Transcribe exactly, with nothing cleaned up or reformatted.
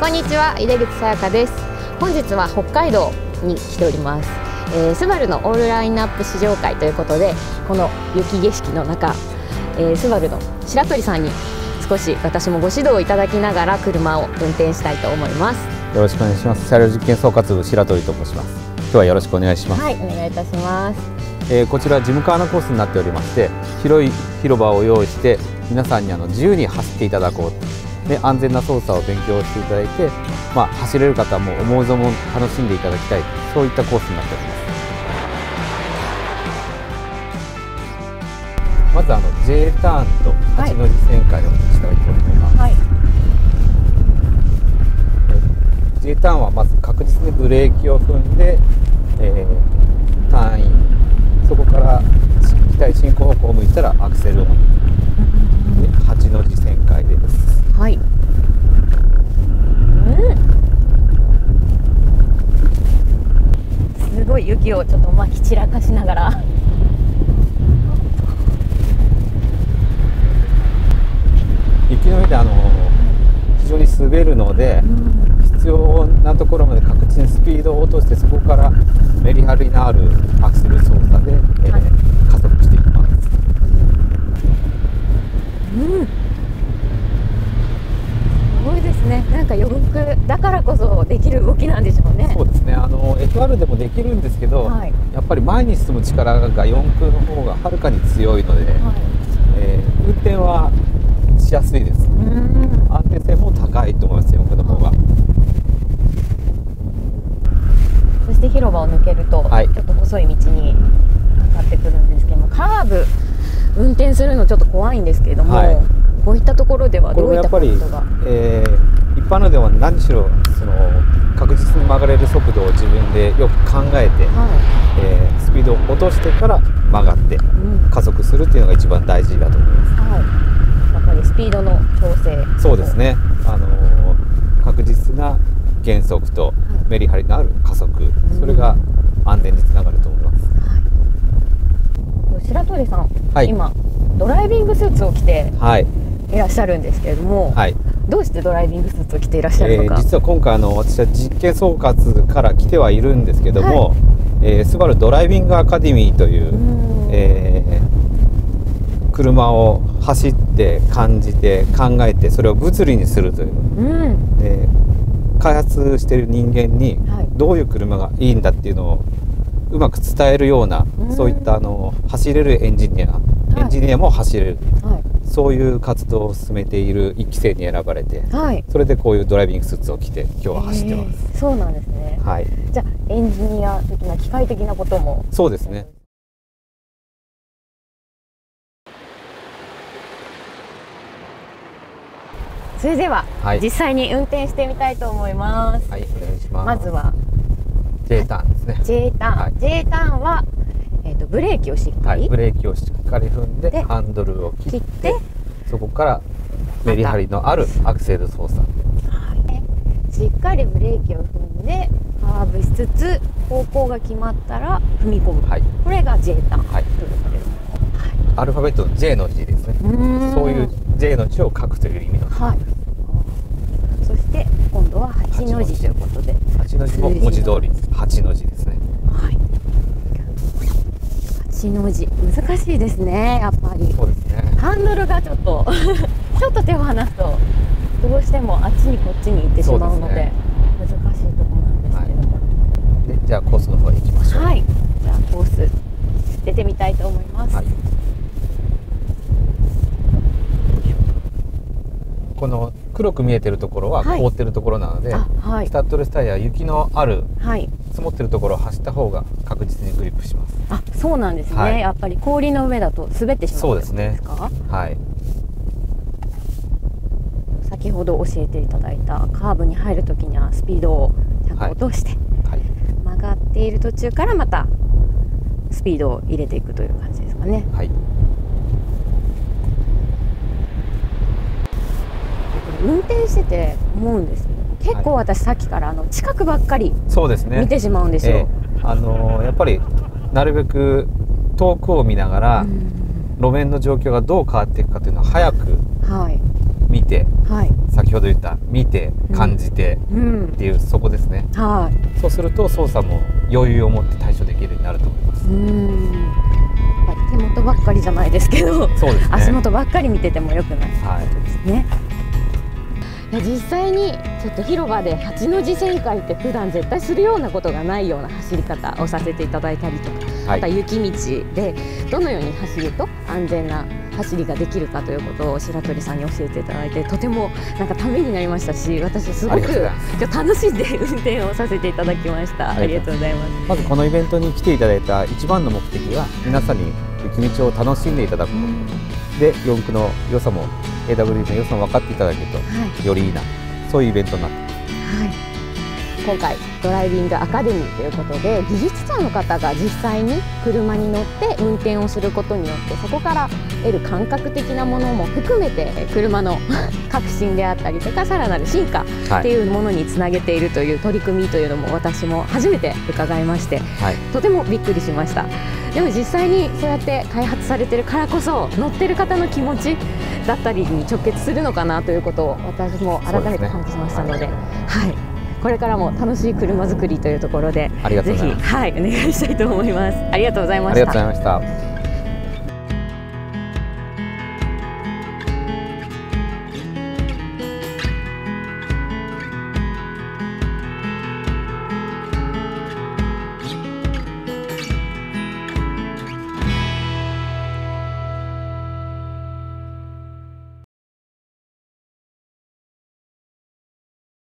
こんにちは、井出口さやかです。本日は北海道に来ております。えー、スバルのオールラインナップ試乗会ということで、この雪景色の中、えー、スバルの白鳥さんに少し私もご指導をいただきながら車を運転したいと思います。 よろしくお願いします。車両実験総括部白鳥と申します。今日はよろしくお願いします。 はい、お願いいたします。 えー、こちらジムカーナコースになっておりまして、広い広場を用意して皆さんにあの自由に走っていただこうで、安全な操作を勉強していただいて、まあ、走れる方も思う存分楽しんでいただきたい、そういったコースになっております。まずあの J ターンと八の字旋回をしたいと思います。はい、J ターンはまず確実にブレーキを踏んで、えー、ターンイン、そこから機体進行方向を向いたらアクセルオンではちの字旋回です。 はい、うん、すごい雪をちょっとまき散らかしながら雪の上であの非常に滑るので、うん、必要なところまで確実にスピードを落として、そこからメリハリのあるアクセル操作で、えーはい、加速していきます。 うん、すごいですね。なんか予告だからこそできる動きなんでしょうね。 そうですね。あの エフアール でもできるんですけど、はい、やっぱり前に進む力が四駆の方がはるかに強いので、はい、えー、運転はしやすいです。安定性も高いと思います、四駆の方が。 そして広場を抜けると、はい、ちょっと細い道にかかってくるんですけども、カーブ運転するのちょっと怖いんですけれども、はい、こういったところではどういったポイントが？ えー、一般のでは何しろその確実に曲がれる速度を自分でよく考えて、はい、えー、スピードを落としてから曲がって加速するっていうのが一番大事だと思います。はい、 やっぱりスピードの調整。 そうですね。あのー、確実な減速とメリハリのある加速、はい、それが安全につながると思います。 はい、白鳥さん、はい、今ドライビングスーツを着ていらっしゃるんですけれども、はい、どうしてドライビングスーツを着ていらっしゃるのか。 えー、実は今回あの私は実験総括から来てはいるんですけども、はい、えー、スバルドライビングアカデミーという、うえー、車を走って感じて考えてそれを物理にするという、うん、えー、開発している人間にどういう車がいいんだっていうのをうまく伝えるような、うん、そういったあの走れるエンジニア、はい、エンジニアも走れる、はい、そういう活動を進めているいっき生に選ばれて、はい、それでこういうドライビングスーツを着て今日は走ってます。 えー、そうなんですね。はい、じゃあエンジニア的な機械的なことも。 そうですね。 それでは、はい、実際に運転してみたいと思います。 はい、お願いします。 まずは J ターンですね。 J ターン、はい、J ターンは、えーと、ブレーキをしっかり、 はい、ブレーキをしっかり踏んでハンドルを切って、切ってそこからメリハリのあるアクセル操作、はい、 しっかりブレーキを踏んでカーブしつつ方向が決まったら踏み込む、はい、これが J ターン、はい、ということです。 はい、アルファベットの J の字ですね。そういう J の字を書くという意味の字です。はい、 そして今度ははちの字ということで、 はちの字も文字通りはちの字ですね。はい、はちの字難しいですね。やっぱりそうですね。 ハンドルがちょっとちょっと手を離すとどうしてもあっちにこっちに行ってしまうので、ね、難しいところなんですけれども、はい、 でじゃあコースの方へ行きましょう。 はい、じゃあコース出てみたいと思います。はい、 この黒く見えてるところは凍ってるところなので、はい、スタッドレスタイヤ、雪のある、はい、積もってるところを走った方が確実にグリップします。 あ、そうなんですね。はい、やっぱり氷の上だと滑ってしまう。 そうですね。はい。 先ほど教えていただいたカーブに入るときにはスピードをちゃんと落として、はいはい、曲がっている途中からまたスピードを入れていくという感じですかね。はい。運転してて思うんですけど、結構私さっきからあの近くばっかり見てしまうんですよ。 えー、あのー、やっぱりなるべく遠くを見ながら路面の状況がどう変わっていくかというのは早く見て、 はい、 先ほど言った見て感じてっていう、うん、そこですね。はい、そうすると操作も余裕を持って対処できるようになると思います。うん、 やっぱり手元ばっかりじゃないですけど、そうですね、足元ばっかり見ててもよくないことですね。はい、いや実際にちょっと広場ではちの字旋回って普段絶対するようなことがないような走り方をさせていただいたりとか、はい、また雪道でどのように走ると安全な走りができるかということを白鳥さんに教えていただいて、とてもなんかためになりましたし、私すごく今日楽しんで運転をさせていただきました。ありがとうございます。 まずこのイベントに来ていただいた一番の目的は皆さんに雪道を楽しんでいただくこと、うん、でよん区の良さも エーダブリュー の良さも分かっていただけると、はい、よりいいな、そういうイベントになっています。はい、 今回ドライビングアカデミーということで技術者の方が実際に車に乗って運転をすることによってそこから得る感覚的なものも含めて車の革新であったりとかさらなる進化っていうものにつなげているという取り組みというのも私も初めて伺いまして、はい、とてもびっくりしました。でも実際にそうやって開発されてるからこそ乗ってる方の気持ちだったりに直結するのかなということを私も改めて感じましたので、はい、これからも楽しい車作りというところでぜひ、はい、お願いしたいと思います。ありがとうございました。 ありがとうございました。